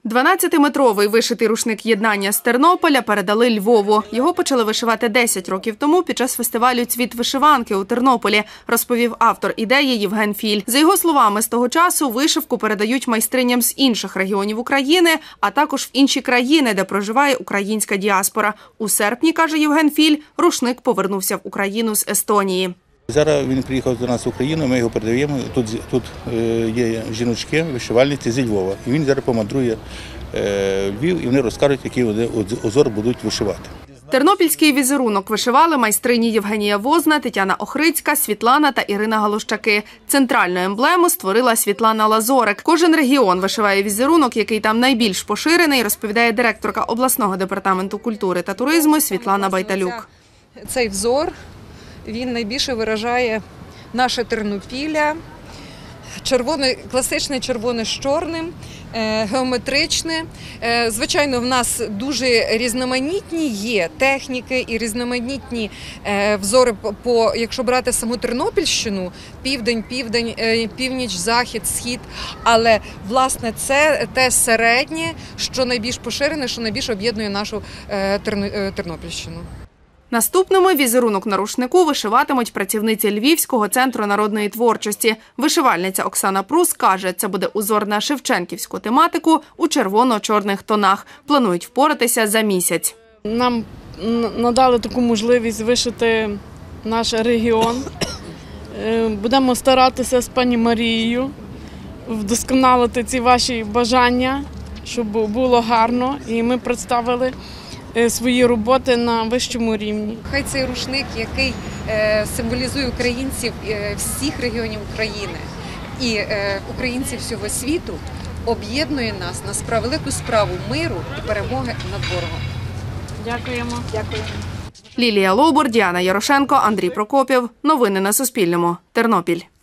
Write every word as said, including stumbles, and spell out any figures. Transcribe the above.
дванадцятиметровий вишитий рушник єднання з Тернополя передали Львову. Його почали вишивати десять років тому під час фестивалю «Цвіт вишиванки» у Тернополі, розповів автор ідеї Євген Філь. За його словами, з того часу вишивку передають майстриням з інших регіонів України, а також в інші країни, де проживає українська діаспора. У серпні, каже Євген Філь, рушник повернувся в Україну з Естонії. Зараз він приїхав до нас в Україну, ми його передаємо. Тут, тут є жіночки, вишивальниці зі Львова. І він зараз помандрує в Львів, і вони розкажуть, який вони узор будуть вишивати. Тернопільський візерунок вишивали майстрині Євгенія Возна, Тетяна Охрицька, Світлана та Ірина Галущаки. Центральну емблему створила Світлана Лазорик. Кожен регіон вишиває візерунок, який там найбільш поширений, розповідає директорка обласного департаменту культури та туризму Світлана Байталюк. Цей взор, він найбільше виражає наше Тернопілля. Червоне, класичне червоне з чорним, геометричне. Звичайно, в нас дуже різноманітні є техніки і різноманітні взори, по, якщо брати саму Тернопільщину, південь, південь, північ, захід, схід. Але, власне, це те середнє, що найбільш поширене, що найбільш об'єднує нашу Тернопільщину. Наступному візерунок на рушнику вишиватимуть працівниці Львівського центру народної творчості. Вишивальниця Оксана Прус каже, це буде узор на шевченківську тематику у червоно-чорних тонах. Планують впоратися за місяць. Нам надали таку можливість вишити наш регіон. Будемо старатися з пані Марією вдосконалити ці ваші бажання, щоб було гарно, і ми представили свої роботи на вищому рівні. Хай цей рушник, який символізує українців всіх регіонів України і українців всього світу, об'єднує нас на справедливу справу миру і перемоги над ворогом. Дякуємо. Дякуємо. Лілія Лобур, Діана Ярошенко, Андрій Прокопів. Новини на Суспільному. Тернопіль.